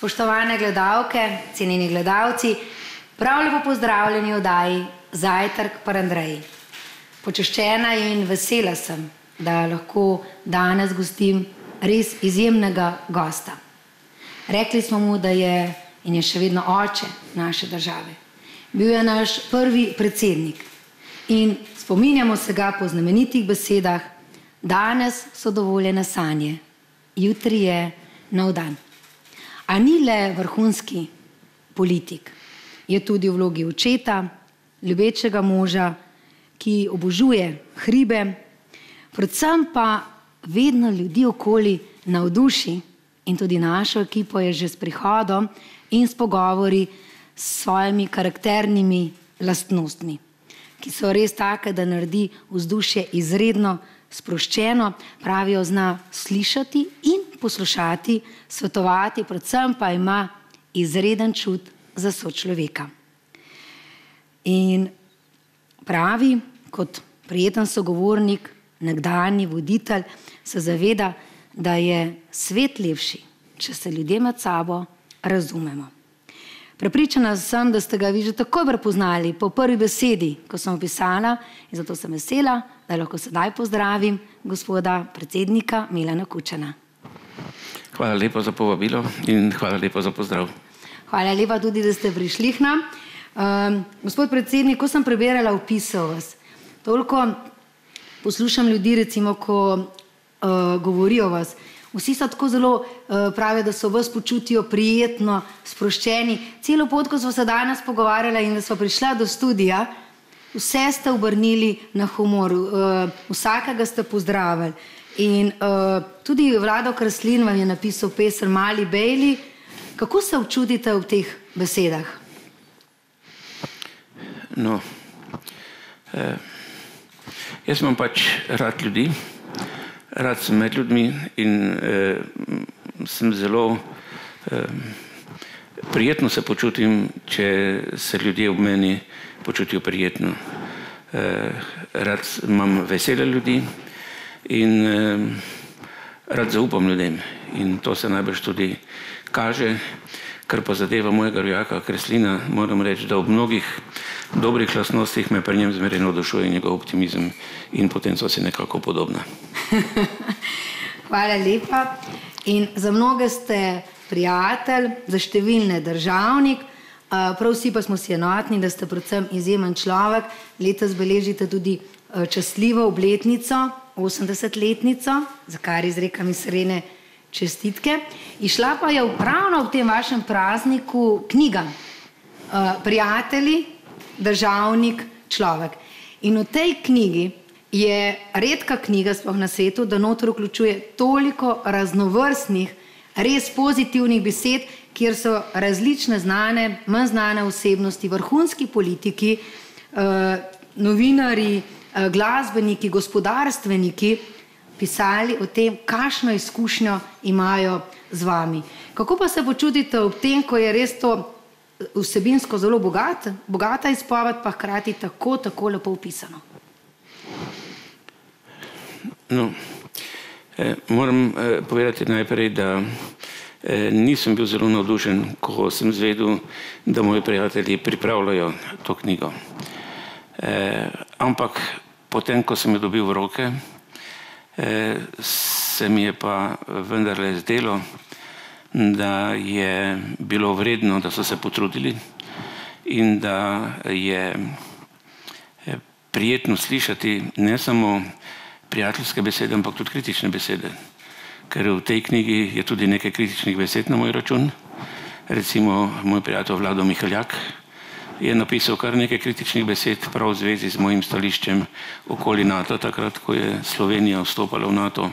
Spoštovane gledalke, cenjeni gledalci, prav lepo pozdravljeni v oddaji Zajtrk pri Andreji. Počaščena in vesela sem, da lahko danes gostim res izjemnega gosta. Rekli smo mu, da je in je še vedno oče naše države. Bil je naš prvi predsednik in spominjamo se ga po znamenitih besedah: danes so dovoljene sanje, jutri je nov dan. A ni le vrhunski politik, je tudi v vlogi očeta, ljubečega moža, ki obožuje hribe, predvsem pa vedno ljudi okoli navduši, in tudi našo ekipo je že s prihodom in s pogovori s svojimi karakternimi lastnostmi, ki so res take, da naredi vzdušje izredno sproščeno, pravijo, zna slišati in poslušati, svetovati, predvsem pa ima izreden čut za sočloveka. In pravi, kot prijeten sogovornik, nekdanji voditelj, se zaveda, da je svet lepši, če se ljudje med sabo razumemo. Prepričana sem, da ste ga vi že takoj prepoznali po prvi besedi, ko sem opisala, in zato sem vesela, da lahko sedaj pozdravim gospoda predsednika Milana Kučana. Hvala lepa za povabilo in hvala lepa za pozdrav. Hvala lepa tudi, da ste prišli k nam. Gospod predsednik, ko sem preberala opise o vas, toliko poslušam ljudi, recimo, ko govorijo o vas. Vsi so tako zelo pravijo, da so vas počutijo prijetno, sproščeni. Celo pot, ko smo se danes pogovarjala in da smo prišla do studija, vse ste obrnili na humor, vsakega ste pozdravili. In tudi Vlado Kreslin vam je napisal pesem Mali Bejli. Kako se občutite v teh besedah? No, jaz imam pač rad ljudi. Rad sem med ljudmi in sem zelo prijetno se počutim, če se ljudje ob meni počutijo prijetno. Rad imam vesele ljudi in rad zaupam ljudem. In to se najbrž tudi kaže, kar pa zadeva mojega rojaka Kreslina. Moram reči, da ob mnogih dobrih lastnostih me pri njem zmeraj navdušuje njegov optimizem in potem so si nekako podobna. Hvala lepa. In za mnoge ste prijatelj, za številne državnik, prav vsi pa smo si enotni, da ste predvsem izjemen človek. Letos beležite tudi časljivo obletnico, 80-letnico, za kar izrekam iskrene čestitke. Išla pa je ravno v tem vašem prazniku knjiga Prijatelji, državnik, človek. In v tej knjigi je redka knjiga sploh na svetu, da noter vključuje toliko raznovrstnih, res pozitivnih besed, kjer so različne znane, manj znane osebnosti, vrhunski politiki, novinari, glasbeniki, gospodarstveniki pisali o tem, kakšno izkušnjo imajo z vami. Kako pa se počutite ob tem, ko je res to vsebinsko zelo bogata izpoved, pa hkrati tako lepo opisano? No, moram povedati najprej, da nisem bil zelo navdušen, ko sem zvedel, da moji prijatelji pripravljajo to knjigo. Ampak potem, ko sem jo dobil v roke, se mi je pa vendarle zdelo, da je bilo vredno, da so se potrudili in da je prijetno slišati ne samo prijateljske besede, ampak tudi kritične besede. Ker v tej knjigi je tudi nekaj kritičnih besed na moj račun. Recimo, moj prijatelj Vlado Mihaljak je napisal kar nekaj kritičnih besed prav v zvezi z mojim stališčem okoli NATO, takrat, ko je Slovenija vstopala v NATO.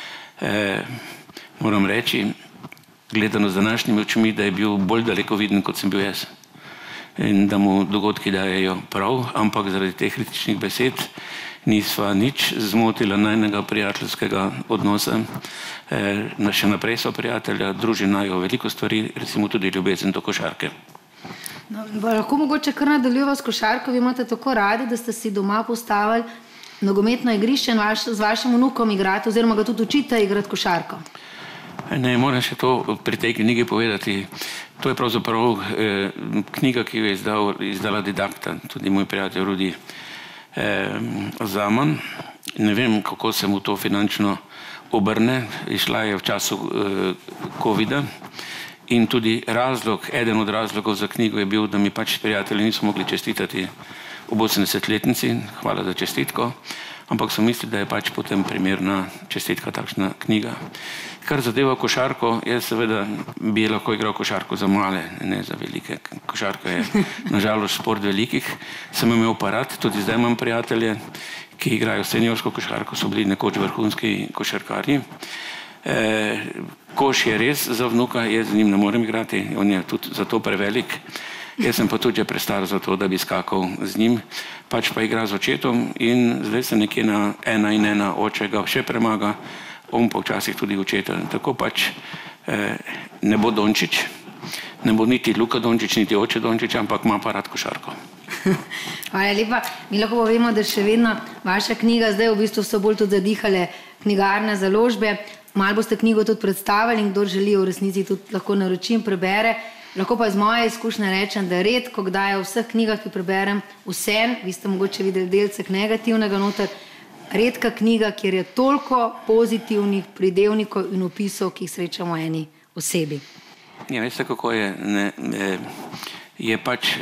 Moram reči, gledano z današnjimi očmi, da je bil bolj dalekoviden, kot sem bil jaz. In da mu dogodki dajejo prav, ampak zaradi teh kritičnih besed nisva nič zmotila najnega prijateljskega odnosa. Še naprej so prijatelja, druži najo veliko stvari, recimo tudi ljubezen do košarke. Lahko mogoče kar nadaljujeva s košarko, vi imate tako radi, da ste si doma postavili nogometno igrišče in z vašim vnukom igrate, oziroma ga tudi učite igrati košarko. Ne, moram še to pri tej knjigi povedati. To je pravzaprav knjiga, ki jo je izdala Didakta, tudi moj prijatelj Rudi Zaman. Ne vem, kako se mu to finančno obrne. Išla je v času covida in tudi eden od razlogov za knjigo je bil, da mi pač prijatelji niso mogli čestitati ob 80-letnici, hvala za čestitko, ampak so mislili, da je pač potem primerna čestitka takšna knjiga. Kar zadeva košarko, jaz seveda bi lahko igral košarko za male, ne za velike. Košarka je nažalost šport velikih. Sem imel pa rad, tudi zdaj imam prijatelje, ki igrajo seniorsko košarko, so bili nekoč vrhunski košarkarji. Koš je res za vnuka, jaz z njim ne morem igrati, on je tudi zato prevelik. Jaz sem pa tudi že prestar za to, da bi skakal z njim, pač pa igra z očetom in zdaj se nekje na 1-1 oče ga še premaga, on pa včasih tudi očeta. Tako pač ne bo Dončić, ne bo niti Luka Dončić, niti oče Dončić, ampak ima pa rad košarko. Hvala lepa. Mi lahko povemo, da še vedno vaša knjiga, zdaj v bistvu so bolj tudi zadihale knjigarne založbe. Malo boste knjigo tudi predstavili in kdor želi v resnici tudi lahko naroči in prebere. Lahko pa iz moje izkušnje rečem, da redko kdaj v vseh knjigah, ki preberem, vsem, vi ste mogoče videli delcek negativnega noter, redka knjiga, kjer je toliko pozitivnih pridevnikov in opisov, ki jih srečamo eni osebi. Ja, veste, kako je? Je pač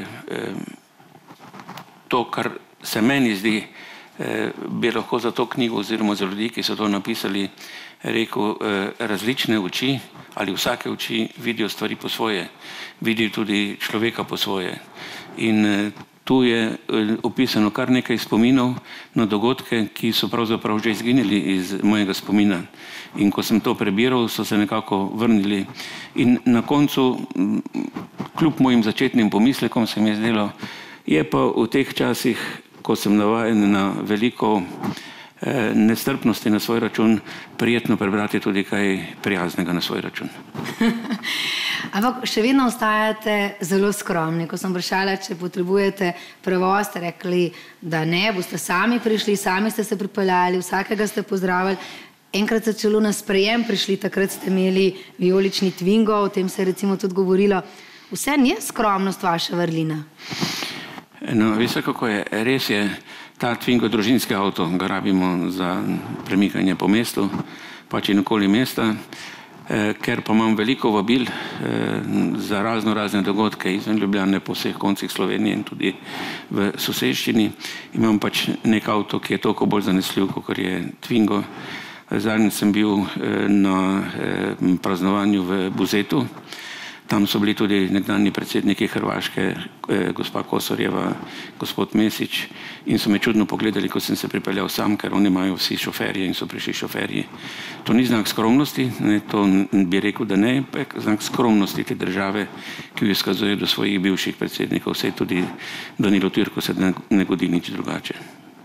to, kar se meni zdi, bi lahko za to knjigo oziroma za ljudi, ki so to napisali, rekel, različne oči ali vsake oči vidijo stvari po svoje, vidijo tudi človeka po svoje. In tu je opisano kar nekaj spominov na dogodke, ki so pravzaprav že izginili iz mojega spomina. In ko sem to prebiral, so se nekako vrnili. In na koncu, kljub mojim začetnim pomislekom, se mi je zdelo, je pa v teh časih, ko sem navajen na veliko nestrpnosti na svoj račun, prijetno prebrati tudi kaj prijaznega na svoj račun. Ampak še vedno ostajate zelo skromni. Ko sem vprašala, če potrebujete prevoz, ste rekli, da ne, boste sami prišli, sami ste se pripeljali, vsakega ste pozdravili. Enkrat ste celo na sprejem prišli, takrat ste imeli vijolični Twingo, o tem se je recimo tudi govorilo. Vseeno je skromnost vaša vrlina? No, veste, kako je. Res je, ta Twingo družinski avto ga rabimo za premikanje po mestu, pač in okoli mesta, ker pa imam veliko vabil za razne dogodke izven Ljubljane po vseh koncih Slovenije in tudi v soseščini. Imam pač nek avto, ki je toliko bolj zanesljiv, kot je Twingo. Zadnjič sem bil na praznovanju v Buzetu. Tam so bili tudi nekdanji predsedniki Hrvaške, gospa Kosorjeva, gospod Mesić, in so me čudno pogledali, ko sem se pripeljal sam, ker oni imajo vsi šoferje in so prišli šoferji. To ni znak skromnosti, ne, to bi rekel, da ne, ampak znak skromnosti te države, ki jo izkazuje do svojih bivših predsednikov. Vse tudi Danilo Türko se ne godi nič drugače.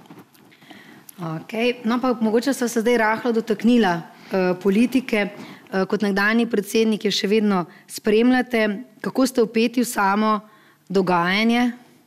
Okay. No, pa mogoče so se zdaj rahlo dotaknila politike. Kot nekdanji predsednik je še vedno spremljate. Kako ste vpeti v samo dogajanje?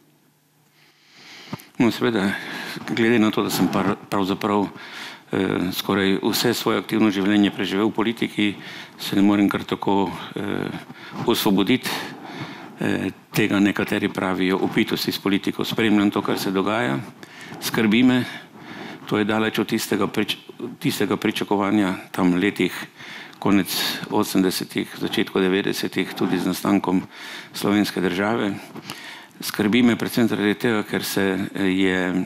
No, seveda, glede na to, da sem pravzaprav skoraj vse svoje aktivno življenje preživel v politiki, se ne morem kar tako osvoboditi. Tega nekateri pravijo upitosti s politiko. Spremljam to, kar se dogaja, skrbi me. To je daleč od tistega pričakovanja tam letih konec 80-ih, začetku 90-ih, tudi z nastankom slovenske države. Skrbi me predvsem zaradi tega, ker se je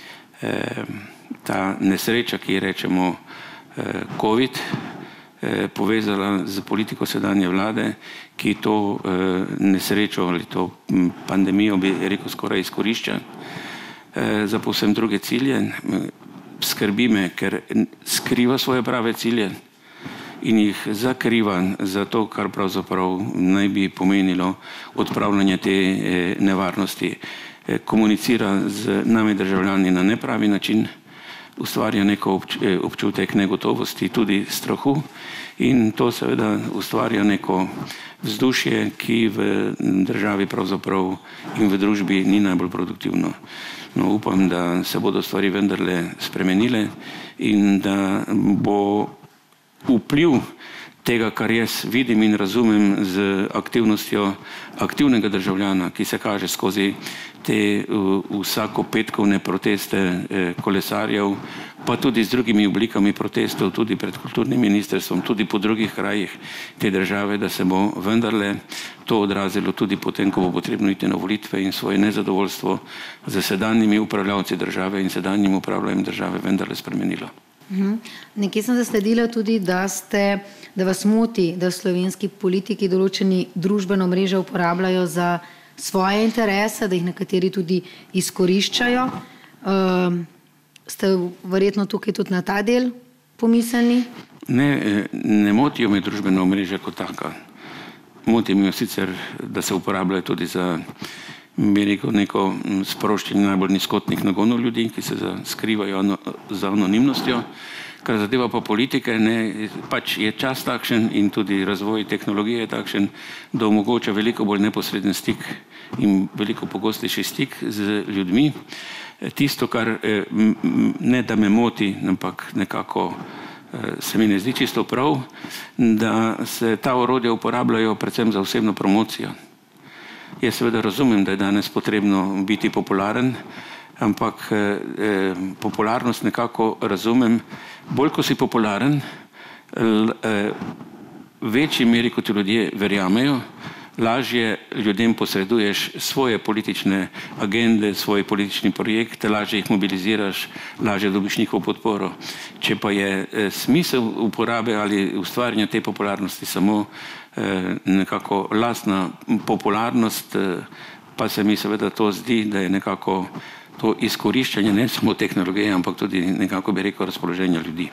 ta nesreča, ki ji rečemo COVID, povezala z politiko sedanje vlade, ki to nesrečo ali to pandemijo, bi rekel, skoraj izkorišča za povsem druge cilje. Skrbi me, ker skriva svoje prave cilje in jih zakriva za to, kar pravzaprav naj bi pomenilo odpravljanje te nevarnosti. Komunicira z nami državljani na nepravi način, ustvarja neko občutek negotovosti, tudi strahu, in to seveda ustvarja neko vzdušje, ki v državi pravzaprav in v družbi ni najbolj produktivno. No, upam, da se bodo stvari vendarle spremenile in da bo vpliv tega, kar jaz vidim in razumem z aktivnostjo aktivnega državljana, ki se kaže skozi te vsakopetkovne proteste kolesarjev, pa tudi z drugimi oblikami protestov, tudi pred kulturnim ministrstvom, tudi po drugih krajih te države, da se bo vendarle to odrazilo tudi potem, ko bo potrebno iti na volitve in svoje nezadovoljstvo z sedanjimi upravljavci države in sedanjim upravljanjem države vendarle spremenilo. Nekje sem zasledila tudi, da vas moti, da slovenski politiki določeni družbeno mreže uporabljajo za svoje interese, da jih nekateri tudi izkoriščajo. Ste verjetno tukaj tudi na ta del pomisleni? Ne motijo me družbeno mreže kot taka. Motijo me sicer, da se uporabljajo tudi za neko sproščenje najbolj nizkotnih nagonov ljudi, ki se skrivajo za anonimnostjo. Kar zadeva pa politike, pač je čas takšen in tudi razvoj tehnologije je takšen, da omogoča veliko bolj neposreden stik in veliko pogostejši stik z ljudmi. Tisto, kar ne da me moti, ampak nekako se mi ne zdi čisto prav, da se ta orodja uporabljajo predvsem za osebno promocijo. Jaz seveda razumem, da je danes potrebno biti popularen, ampak popularnost nekako razumem. Bolj, ko si popularen, večji meri, kot ljudje verjamejo, lažje ljudem posreduješ svoje politične agende, svoje politični projekte, lažje jih mobiliziraš, lažje dobiš njihovo podporo. Če pa je smisel uporabe ali ustvarjanja te popularnosti samo nekako lastna popularnost, pa se mi seveda to zdi, da je nekako to izkoriščanje ne samo tehnologije, ampak tudi nekako bi rekel razpoloženja ljudi.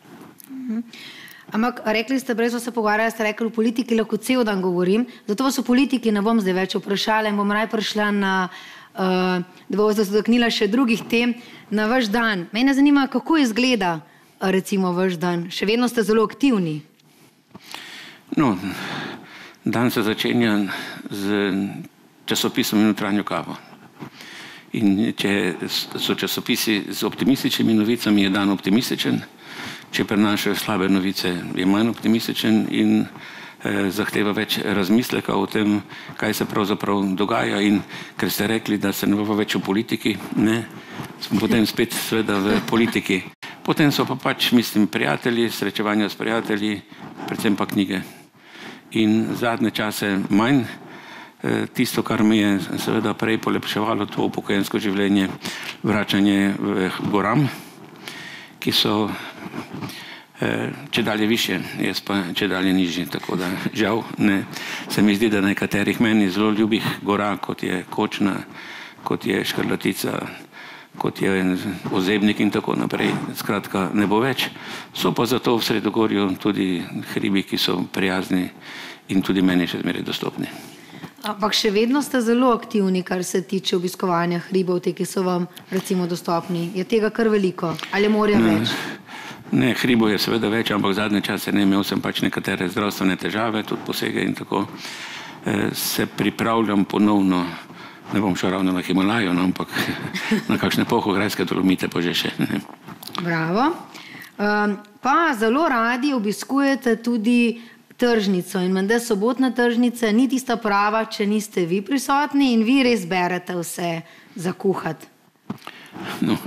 Ampak rekli ste, brez se pogovarjali, ste rekli, v politiki lahko cel dan govorim, zato vas v politiki ne bom zdaj več vprašala in bom raj prišla na, da bo se dotaknila še drugih tem, na vaš dan. Mene zanima, kako izgleda recimo vaš dan. Še vedno ste zelo aktivni. No, dan se začenja z časopisom in Notranjo kavo. In če so časopisi z optimističnimi novicami, je dan optimističen. Če prenašajo slabe novice, je manj optimističen in zahteva več razmisleka o tem, kaj se pravzaprav dogaja. In ker ste rekli, da se ne bo več v politiki, smo potem spet seveda v politiki. Potem so pa pač, mislim, prijatelji, srečevanja s prijatelji, predvsem pa knjige. In zadnje čase manj. Tisto, kar mi je seveda prej polepševalo to upokojensko življenje, vračanje v goram, ki so čedalje više, jaz pa čedalje nižji, tako da žal ne. Se mi zdi, da nekaterih meni zelo ljubih gora, kot je Kočna, kot je Škrlatica, kot je Ozebnik in tako naprej, skratka ne bo več. So pa zato v Sredogorju tudi hribi, ki so prijazni in tudi meni še zmeraj dostopni. Ampak še vedno ste zelo aktivni, kar se tiče obiskovanja hribov, te, ki so vam recimo dostopni. Je tega kar veliko? Ali morajo več? Ne, hribov je seveda več, ampak zadnje čase imel sem pač nekatere zdravstvene težave, tudi posege in tako. Se pripravljam ponovno, ne bom šel ravno na Himalajo, ampak na kakšne Polhograjske Dolomite pa že še. Bravo. Pa zelo radi obiskujete tudi tržnico in menda sobotna tržnica ni tista prava, če niste vi prisotni in vi res berete vse za kuhati. No,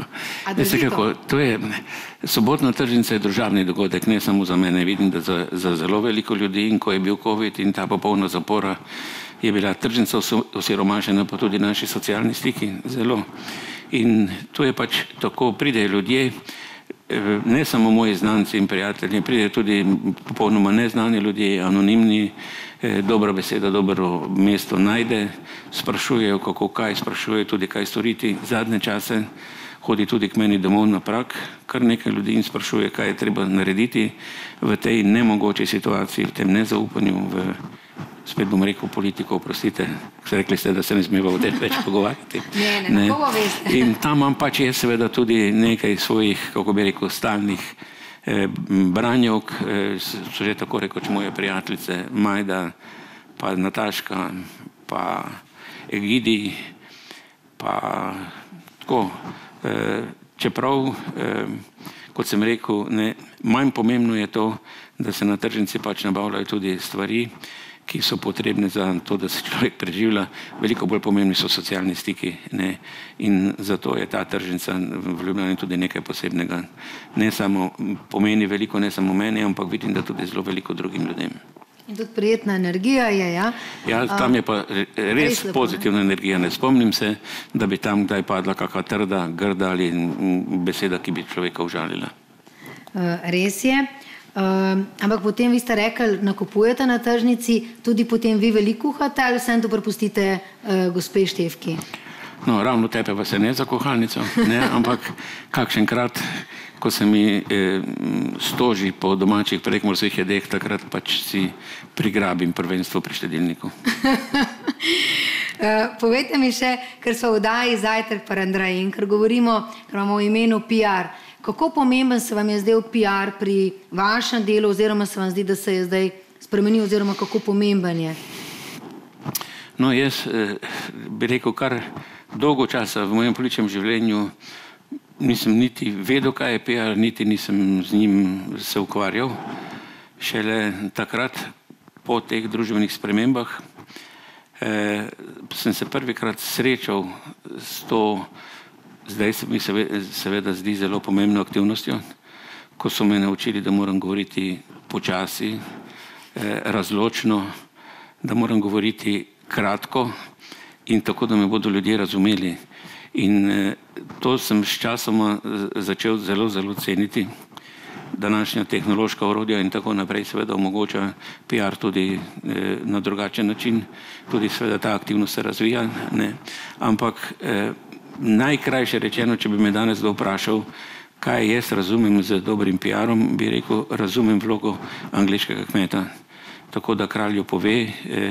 sobotna tržnica je družabni dogodek, ne samo za mene. Vidim, da za zelo veliko ljudi, in ko je bil COVID in ta popolna zapora, je bila tržnica osiromašena, pa tudi naši socialni stiki zelo. In to je pač tako, pridejo ljudje, ne samo moji znanci in prijatelji, pridejo tudi popolnoma neznani ljudje, anonimni, dobra beseda, dobro mesto najde, sprašujejo kako kaj, sprašujejo tudi kaj storiti. Zadnje čase hodi tudi k meni domov na Prag, kar nekaj ljudi in sprašuje, kaj je treba narediti v tej nemogoči situaciji, v tem nezaupanju, spet bom rekel politiko, oprostite, rekli ste, da se ne smeva o tem več pogovarjati. Ne, kako veste. In tam imam pač jaz seveda tudi nekaj svojih, kako bi rekel, stalnih branjevk, so že tako rekoč moje prijateljice, Majda, pa Nataška, pa Egidi, pa tako. Čeprav, kot sem rekel, manj pomembno je to, da se na tržnici pač nabavljajo tudi stvari, ki so potrebne za to, da se človek preživlja. Veliko bolj pomembni so socialni stiki, ne? In zato je ta tržnica v Ljubljani tudi nekaj posebnega. Ne samo pomeni veliko, ne samo meni, ampak vidim, da tudi zelo veliko drugim ljudem. In tudi prijetna energija je, ja? Ja, tam je pa res pozitivna energija. Ne spomnim se, da bi tam kdaj padla kakšna trda, grda ali beseda, ki bi človeka užalila. Res je. Ampak potem vi ste rekli, nakupujete na tržnici, tudi potem vi veliko kuhate ali vsem to prepustite gospe Štefki? No, ravno tepe pa se ne za kuhalnico, ne, ampak kakšenkrat, ko se mi stoži po domačih prekmurskih jedeh, takrat pač si prigrabim prvenstvo pri štedilniku. Povejte mi še, ker so v oddaji Zajtrk par Andrej in ker govorimo, ker imamo v imenu PR, kako pomemben se vam je zdaj PR pri vašem delu oziroma se vam zdi, da se je zdaj spremenil oziroma kako pomemben je? No, jaz bi rekel, kar dolgo časa v mojem političnem življenju nisem niti vedel, kaj je PR, niti nisem z njim se ukvarjal. Šele takrat, po teh družbenih spremembah, sem se prvikrat srečal s to, zdaj se mi seveda zdi zelo pomembno aktivnostjo, ko so me naučili, da moram govoriti počasi, razločno, da moram govoriti kratko in tako, da me bodo ljudje razumeli. In to sem s časoma začel zelo, zelo ceniti. Današnja tehnološka orodja in tako naprej seveda omogoča PR tudi na drugačen način, tudi seveda ta aktivnost se razvija, ne. Ampak najkrajše rečeno, če bi me danes vprašal, kaj jaz razumem z dobrim PR-om, bi rekel, razumem vlogo angleškega kmeta. Tako da kralju pove,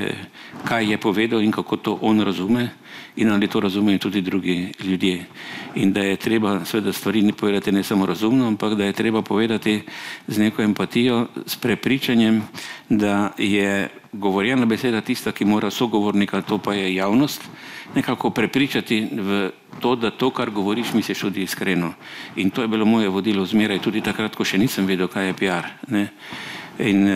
kaj je povedal in kako to on razume in ali to razumejo tudi drugi ljudje. In da je treba seveda stvari ne povedati ne samo razumno, ampak da je treba povedati z neko empatijo, s prepričanjem, da je govorjena beseda tista, ki mora sogovornika, to pa je javnost, nekako prepričati v to, da to, kar govoriš, misliš tudi iskreno. In to je bilo moje vodilo zmeraj, tudi takrat, ko še nisem vedel, kaj je PR, ne. In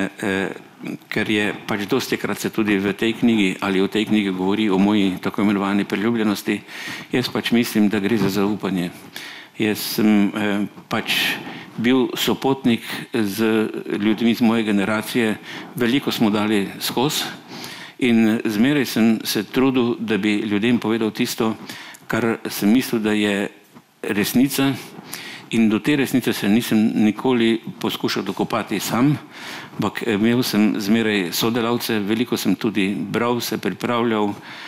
ker je pač dostikrat se tudi v tej knjigi ali v tej knjigi govori o moji tako imenovani priljubljenosti, jaz pač mislim, da gre za zaupanje. Jaz sem pač bil sopotnik z ljudmi z moje generacije, veliko smo dali skozi in zmeraj sem se trudil, da bi ljudem povedal tisto, kar sem mislil, da je resnica. In do te resnice se nisem nikoli poskušal dokopati sam, ampak imel sem zmeraj sodelavce, veliko sem tudi bral, se pripravljal,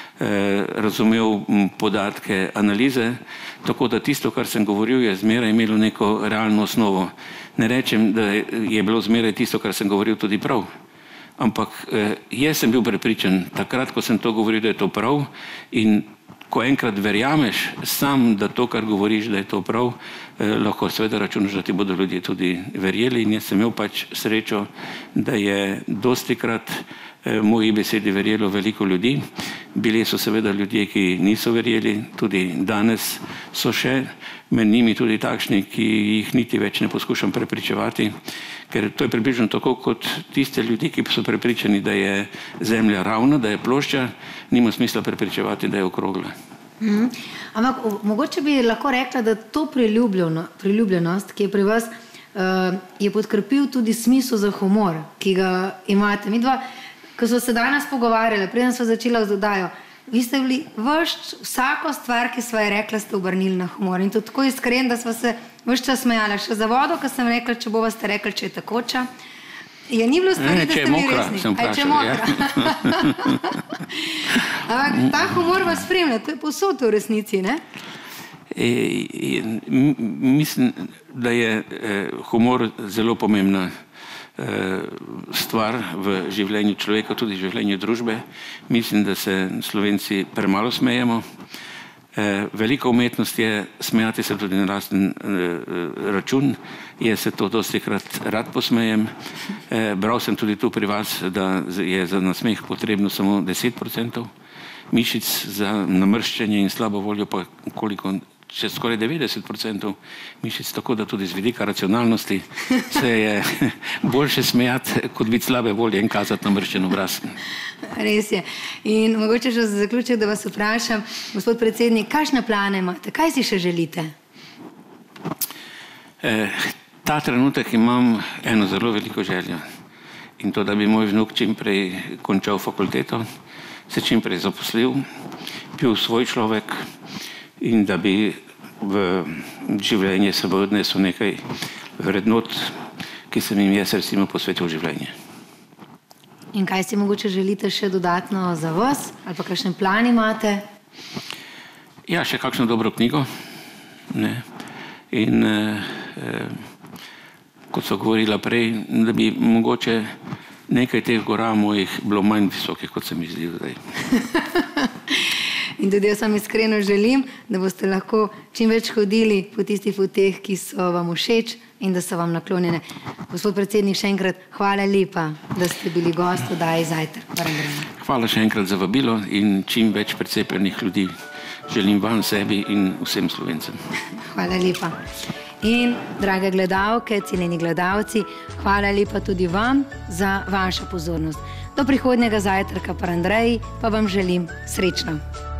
razumel podatke, analize, tako da tisto, kar sem govoril, je zmeraj imelo neko realno osnovo. Ne rečem, da je bilo zmeraj tisto, kar sem govoril, tudi prav, ampak jaz sem bil prepričan, takrat, ko sem to govoril, da je to prav in ko enkrat verjameš sam, da to, kar govoriš, da je to prav, lahko seveda računaš, da ti bodo ljudje tudi verjeli in jaz sem imel pač srečo, da je dostikrat moji besedi verjelo veliko ljudi. Bili so seveda ljudje, ki niso verjeli, tudi danes so še med njimi tudi takšni, ki jih niti več ne poskušam prepričevati, ker to je približno tako kot tiste ljudi, ki so prepričani, da je zemlja ravna, da je plošča, nima smisla prepričevati, da je okrogla. Ampak mogoče bi lahko rekla, da to priljubljenost, ki je pri vas, je podkrepil tudi smisel za humor, ki ga imate. Mi dva, ko smo se danes pogovarjali, preden smo začela z oddajo, vi ste bili vsako stvar, ki sva je rekla, ste obrnili na humor. In to tako iskren, da sva se ves čas smejala. Še za vodo, ko sem rekla, če bova ste rekli, če je tekoča. Je ni bilo stvari, da ste bili resni. Če je mokra. Ampak ta humor vas spremlja, to je povsod v resnici, ne? Mislim, da je humor zelo pomembna stvar v življenju človeka, tudi v življenju družbe. Mislim, da se Slovenci premalo smejemo. Veliko umetnost je smejati se tudi na lasten račun. Jaz se to dostikrat rad posmejem. Bral sem tudi tu pri vas, da je za nasmeh potrebno samo 10% mišic, za namrščenje in slabo voljo pa koliko še skoraj 90% mišic, tako da tudi z vidika racionalnosti se je boljše smejati, kot biti slabe volje in kazati namrščen obraz. Res je. In mogoče še za zaključek, da vas vprašam, gospod predsednik, kakšne plane imate? Kaj si še želite? Ta trenutek imam eno zelo veliko željo. In to, da bi moj vnuk čim prej končal fakulteto, se čim prej zaposlil, bil svoj človek in da bi v življenje seboj odnesel nekaj vrednot, ki sem jim jaz recimo posvetil življenje. In kaj si mogoče želite še dodatno za vas? Ali pa kakšen plan imate? Ja, še kakšno dobro knjigo. Ne? In kot so govorila prej, da bi mogoče nekaj teh gora mojih bilo manj visokih, kot se mi zdi zdaj. In tudi jaz vam iskreno želim, da boste lahko čim več hodili po tistih poteh, ki so vam všeč in da so vam naklonjene. Gospod predsednik, še enkrat hvala lepa, da ste bili gost oddaje Zajtrk Parandreji. Hvala še enkrat za vabilo in čim več precepljenih ljudi želim vam, sebi in vsem Slovencem. Hvala lepa. In, drage gledalke, cenjeni gledalci, hvala lepa tudi vam za vašo pozornost. Do prihodnjega Zajtrka Parandreji pa vam želim srečno.